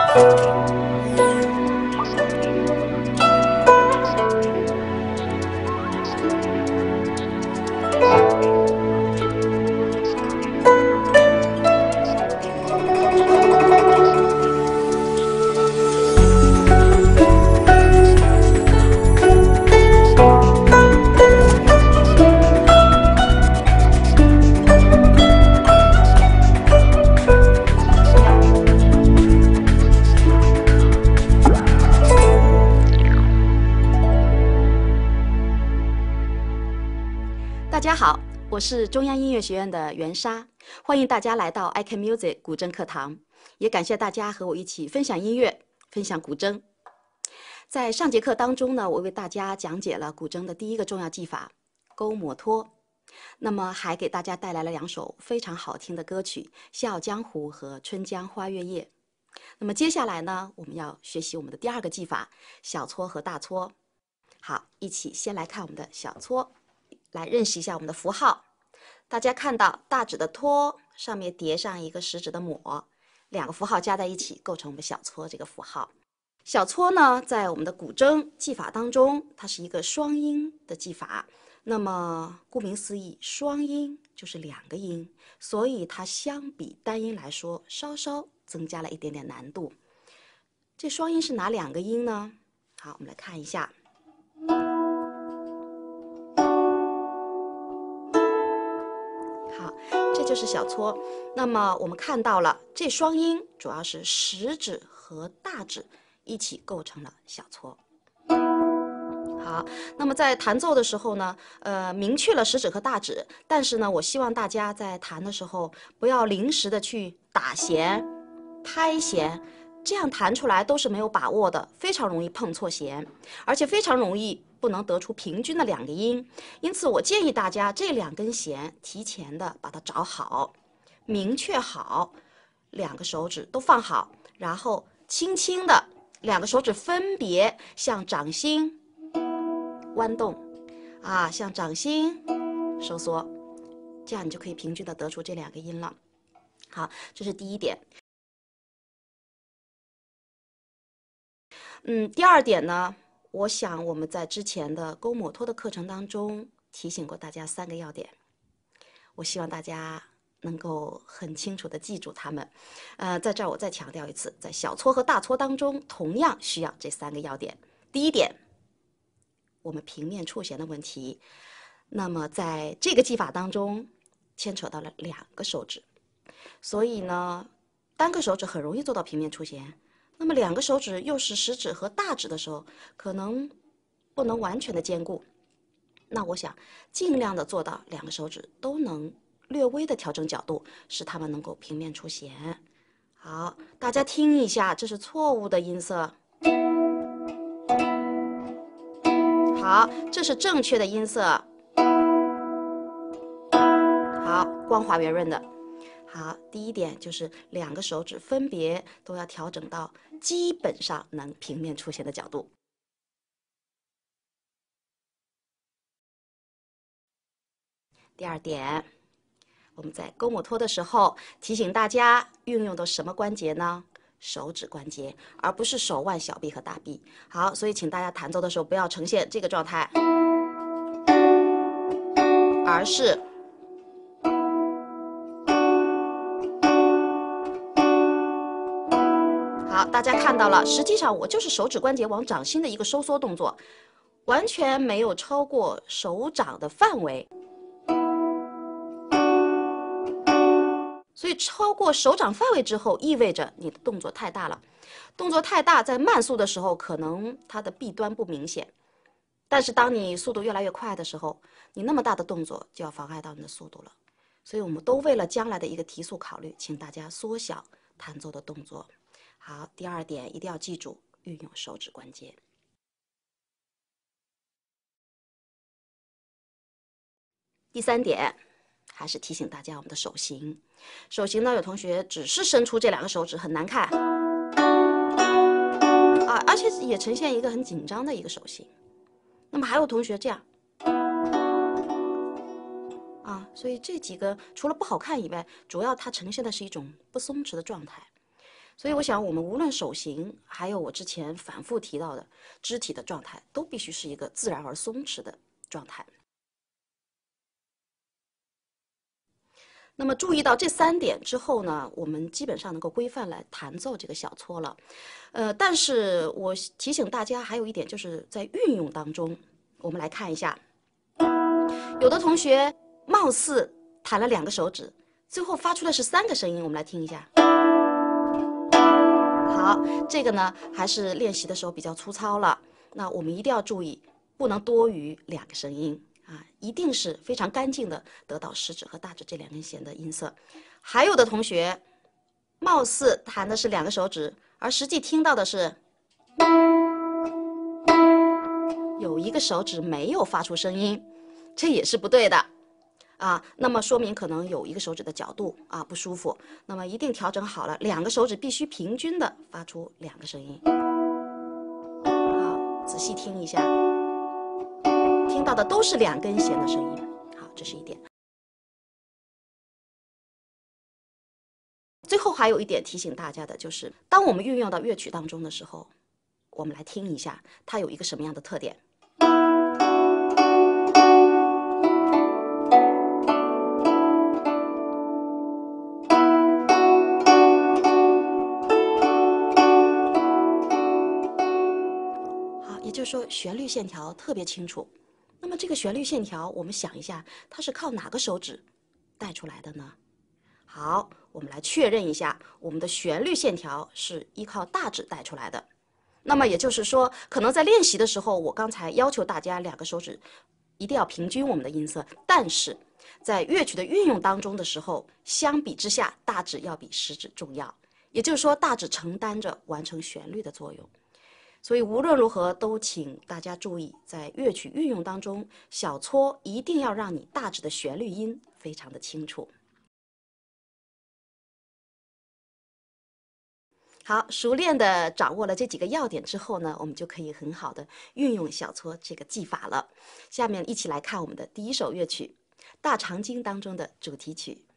大家好，我是中央音乐学院的袁莎，欢迎大家来到 I Can Music 古筝课堂，也感谢大家和我一起分享音乐，分享古筝。在上节课当中呢，我为大家讲解了古筝的第一个重要技法勾摩托，那么还给大家带来了2首非常好听的歌曲《笑傲江湖》和《春江花月夜》。那么接下来呢，我们要学习我们的第2个技法小搓和大搓。好，一起先来看我们的小搓。来认识一下我们的符号，大家看到大指的托上面叠上一个食指的抹，2个符号加在一起构成我们小搓这个符号。小搓呢，在我们的古筝技法当中，它是一个双音的技法。那么顾名思义，双音就是2个音，所以它相比单音来说，稍稍增加了一点点难度。这双音是哪2个音呢？好，我们来看一下。好，这就是小搓。那么我们看到了，这双音主要是食指和大指一起构成了小搓。好，那么在弹奏的时候呢，明确了食指和大指，但是呢，我希望大家在弹的时候不要临时的去打弦、拍弦，这样弹出来都是没有把握的，非常容易碰错弦，而且非常容易不能得出平均的2个音。因此我建议大家这2根弦提前的把它找好，明确好，2个手指都放好，然后轻轻的2个手指分别向掌心弯动啊，向掌心收缩，这样你就可以平均的得出这2个音了。好，这是第一点。第2点呢，我想我们在之前的勾摩托的课程当中提醒过大家3个要点，我希望大家能够很清楚的记住它们。在这儿我再强调一次，在小搓和大搓当中同样需要这3个要点。第一点，我们平面触弦的问题，那么在这个技法当中牵扯到了2个手指，所以呢，单个手指很容易做到平面触弦。那么2个手指又是食指和大指的时候，可能不能完全的兼顾。那我想尽量的做到2个手指都能略微的调整角度，使它们能够平面触弦。好，大家听一下，这是错误的音色。好，这是正确的音色。好，光滑圆润的。好，第一点就是2个手指分别都要调整到基本上能平面触弦的角度。第2点，我们在勾摩托的时候提醒大家运用的什么关节呢？手指关节，而不是手腕、小臂和大臂。好，所以请大家弹奏的时候不要呈现这个状态，而是好，大家看到了，实际上我就是手指关节往掌心的一个收缩动作，完全没有超过手掌的范围。所以超过手掌范围之后，意味着你的动作太大了。动作太大，在慢速的时候，可能它的弊端不明显。但是当你速度越来越快的时候，你那么大的动作就要妨碍到你的速度了。所以我们都为了将来的一个提速考虑，请大家缩小弹奏的动作。好，第2点一定要记住，运用手指关节。第3点，还是提醒大家我们的手型。手型呢，有同学只是伸出这2个手指很难看啊，而且也呈现一个很紧张的一个手型。那么还有同学这样啊，所以这几个除了不好看以外，主要它呈现的是一种不松弛的状态。 所以我想，我们无论手型，还有我之前反复提到的肢体的状态，都必须是一个自然而松弛的状态。那么注意到这3点之后呢，我们基本上能够规范来弹奏这个小撮了。但是我提醒大家还有一点，就是在运用当中，我们来看一下，有的同学貌似弹了2个手指，最后发出的是3个声音，我们来听一下。好，这个呢还是练习的时候比较粗糙了，那我们一定要注意，不能多于2个声音。一定是非常干净的得到食指和大指这2根弦的音色。还有的同学貌似弹的是2个手指，而实际听到的是有1个手指没有发出声音，这也是不对的那么说明可能有1个手指的角度不舒服，那么一定调整好了，2个手指必须平均的发出2个声音。好，仔细听一下。听到的都是2根弦的声音，好，这是一点。最后还有一点提醒大家的就是，当我们运用到乐曲当中的时候，我们来听一下它有一个什么样的特点。好，也就是说旋律线条特别清楚。那么这个旋律线条，我们想一下，它是靠哪个手指带出来的呢？好，我们来确认一下，我们的旋律线条是依靠大指带出来的。那么也就是说，可能在练习的时候，我刚才要求大家2个手指一定要平均我们的音色，但是在乐曲的运用当中的时候，相比之下，大指要比食指重要。也就是说，大指承担着完成旋律的作用。所以无论如何，都请大家注意，在乐曲运用当中，小撮一定要让你大指的旋律音非常的清楚。好，熟练的掌握了这几个要点之后呢，我们就可以很好的运用小撮这个技法了。下面一起来看我们的第1首乐曲《大长今》当中的主题曲。